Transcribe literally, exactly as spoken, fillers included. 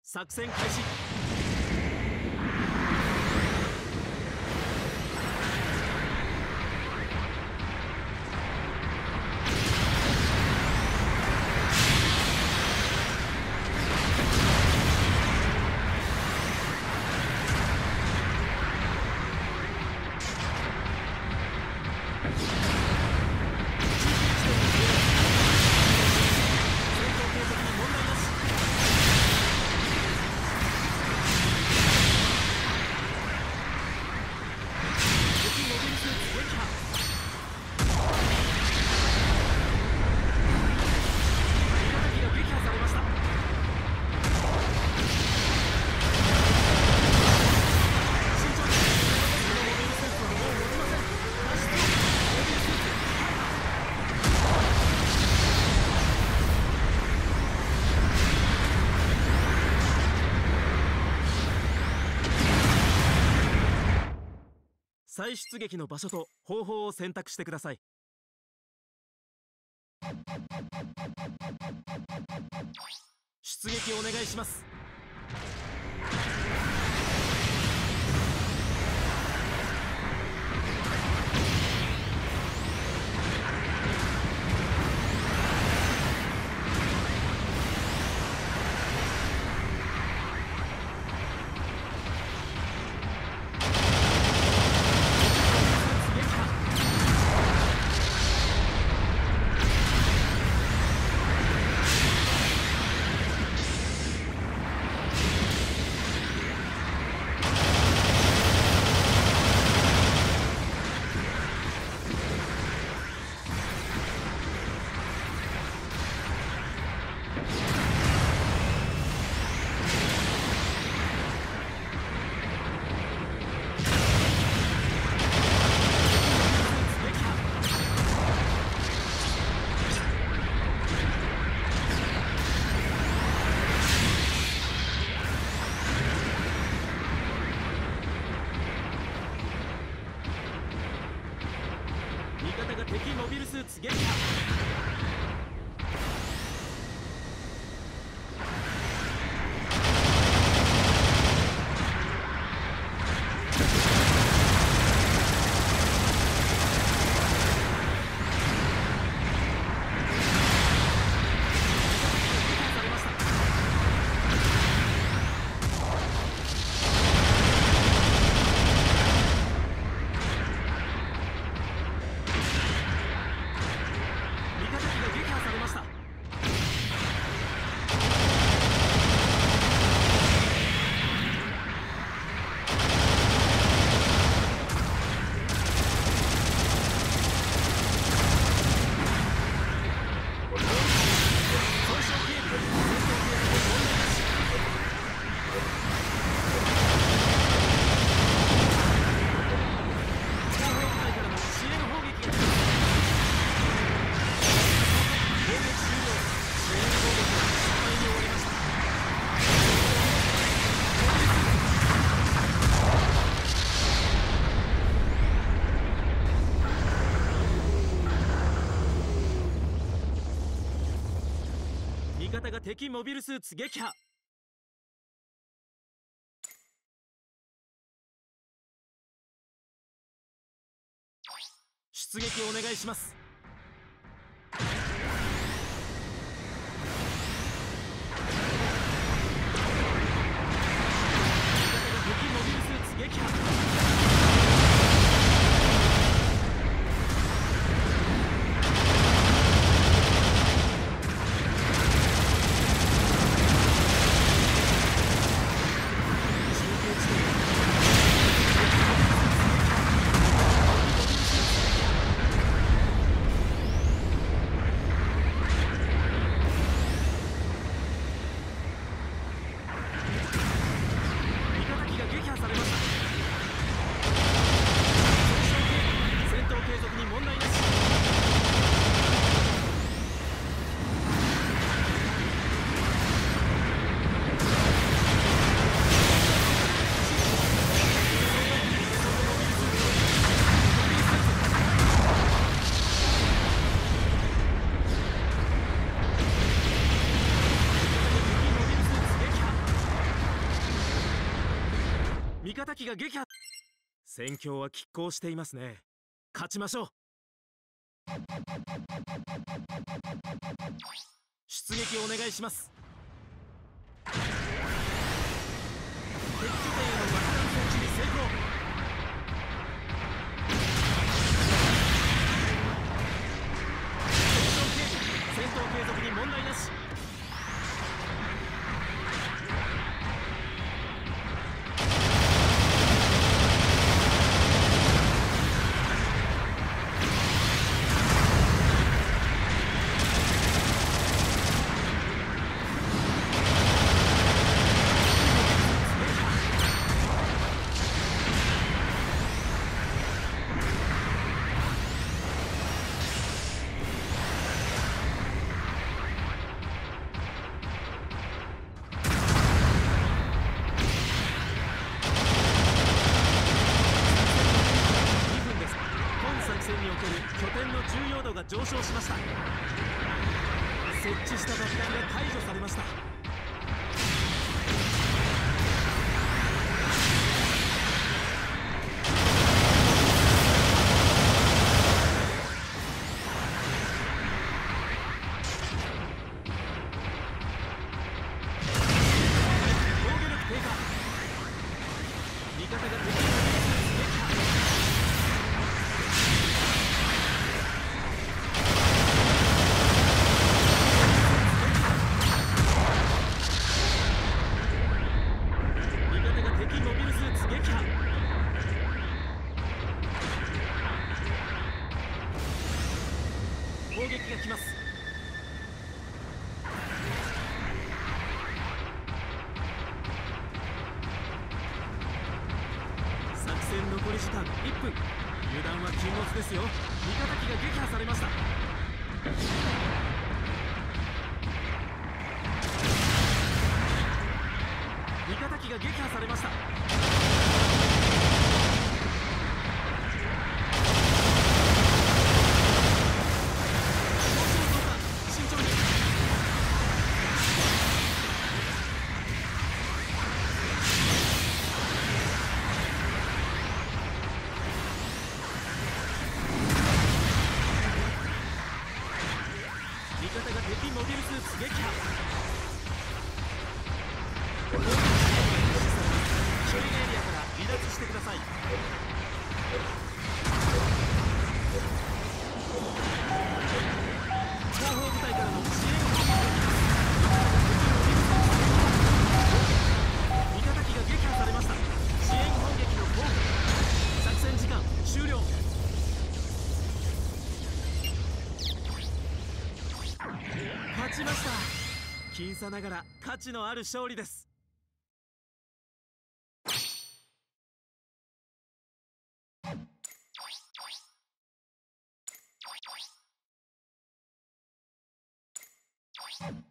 作戦開始。再出撃の場所と方法を選択してください。出撃お願いします。味方が敵モビルスーツ撃破。味方が敵モビルスーツ撃破。出撃お願いします。敵モビルスーツ撃破。 味方機が撃破。戦況は拮抗していますね。勝ちましょう。出撃お願いします。敵拠点への爆弾装置に成功。戦闘継続に問題なし。上昇しました。設置した爆弾が解除されました。防御力低下。味方が敵を撃破。攻撃が来ます。作戦残り時間いっぷん。油断は禁物ですよ。味方機が撃破されました。味方機が撃破されました。味方が敵モビルスーツ撃破。所有エリアから離脱してください。後方部隊からの支援を。味方機が撃破されました。支援砲撃の効果。作戦時間終了。勝ちました。僅差ながら価値のある勝利です。you